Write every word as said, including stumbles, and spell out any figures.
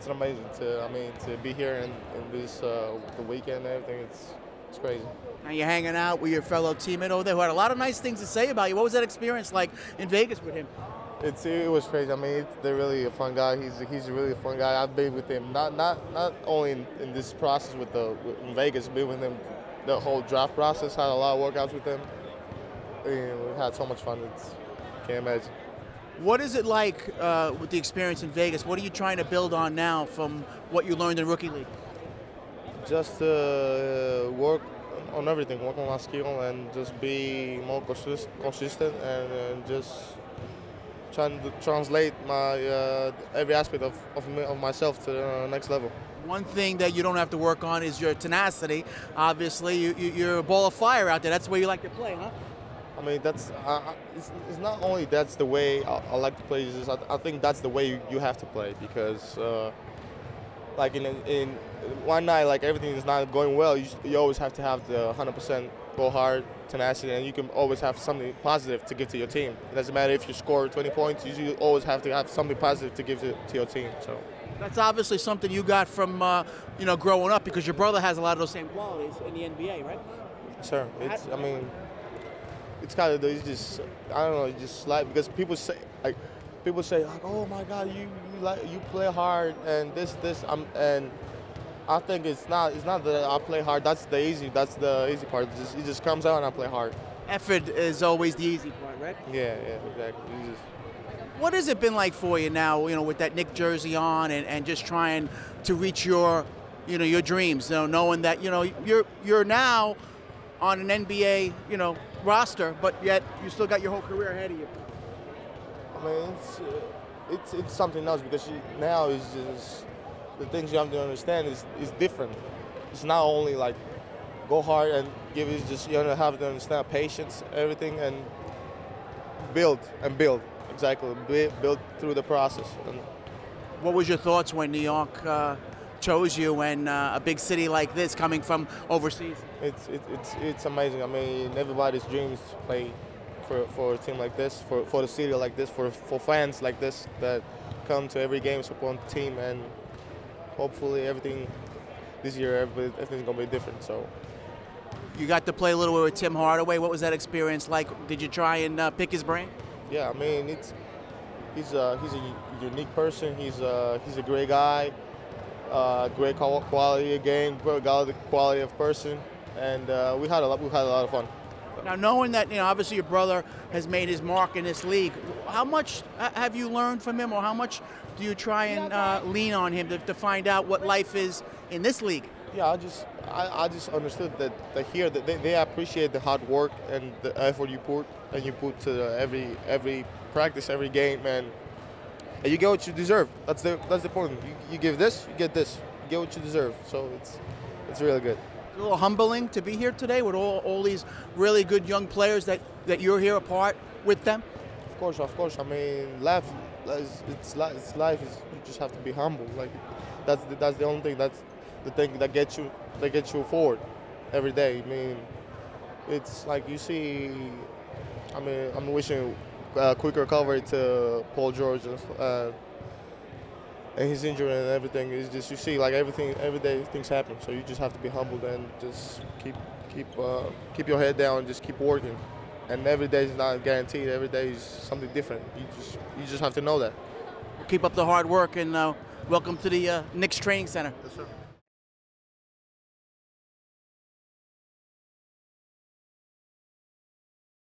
it's amazing to, I mean, to be here in, in this uh, the weekend and everything. It's it's crazy. Now you're hanging out with your fellow teammate over there who had a lot of nice things to say about you. What was that experience like in Vegas with him? It's it was crazy. I mean, it's, they're really a fun guy. He's he's really a fun guy. I've been with him not not not only in, in this process with the with, in Vegas, been with him the whole draft process. Had a lot of workouts with him. And we had so much fun. It's, can't imagine. What is it like uh, with the experience in Vegas? What are you trying to build on now from what you learned in Rookie League? Just uh, work on everything, work on my skill, and just be more consist consistent, and, and just trying to translate my uh, every aspect of of, me, of myself to the next level. One thing that you don't have to work on is your tenacity. Obviously, you, you, you're a ball of fire out there. That's the way you like to play, huh? I mean, that's uh, it's, it's not only that's the way I, I like to play. It's just, I, I think that's the way you, you have to play because, uh, like in in one night, like everything is not going well. You you always have to have the one hundred percent go hard tenacity, and you can always have something positive to give to your team. It doesn't matter if you score twenty points. You usually always have to have something positive to give to, to your team. So. That's obviously something you got from uh, you know growing up because your brother has a lot of those same qualities in the N B A, right? Sure. It's I mean. It's kind of it's just I don't know it's just like because people say like people say like oh my God you you like you play hard and this this I'm and I think it's not it's not that I play hard, that's the easy that's the easy part. It just, it just comes out and I play hard. Effort is always the easy part, right? Yeah, yeah, exactly. You just, what has it been like for you now, you know, with that Knick jersey on and, and just trying to reach your you know your dreams, you know, knowing that you know you're you're now on an N B A, you know, roster, but yet you still got your whole career ahead of you. I mean, it's uh, it's it's something else because you, now is just the things you have to understand is is different. It's not only like go hard and give it. Just you have to understand patience, everything, and build and build exactly build, build through the process. And what was your thoughts when New York uh, chose you and uh, a big city like this coming from overseas? It's it, it's it's amazing. I mean, everybody's dreams to play for for a team like this, for for the city like this, for for fans like this that come to every game, support the team, and hopefully everything this year everything's gonna be different. So. You got to play a little bit with Tim Hardaway. What was that experience like? Did you try and uh, pick his brain? Yeah, I mean, it's he's a he's a unique person. He's a he's a great guy. Uh, great quality of game, great quality of person, and uh, we had a lot, we had a lot of fun. Now, knowing that you know, obviously your brother has made his mark in this league, how much have you learned from him, or how much do you try and uh, lean on him to, to find out what life is in this league? Yeah, I just I, I just understood that, that here that they, they appreciate the hard work and the effort you put and you put to every every practice, every game, and. And you get what you deserve. That's the that's the point. You, you give this, you get this. You get what you deserve. So it's it's really good. It's a little humbling to be here today with all, all these really good young players that, that you're here apart with them. Of course, of course. I mean, life. It's it's, it's life. Is you just have to be humble. Like that's the, that's the only thing. That's the thing that gets you that gets you forward every day. I mean, it's like you see. I mean, I'm wishing. Uh, quick recovery to Paul George uh, and his injury and everything. Is just you see like everything every day things happen. So you just have to be humbled and just keep keep uh, keep your head down and just keep working. And every day is not guaranteed. Every day is something different. You just you just have to know that. Keep up the hard work and uh, welcome to the uh, Knicks Training Center. Yes, sir.